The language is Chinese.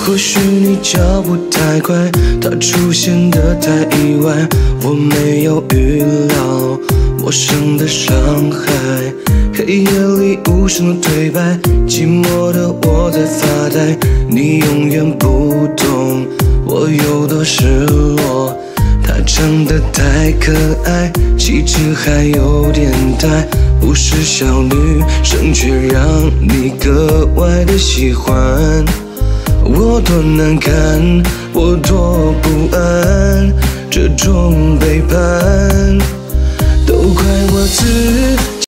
或许你脚步太快，他出现得太意外，我没有预料陌生的伤害。黑夜里无声的对白，寂寞的我在发呆，你永远不懂我有多失落。她长得太可爱，气质还有点呆，不是小女生却让你格外的喜欢。我多难堪，我多不安，这种背叛都怪我自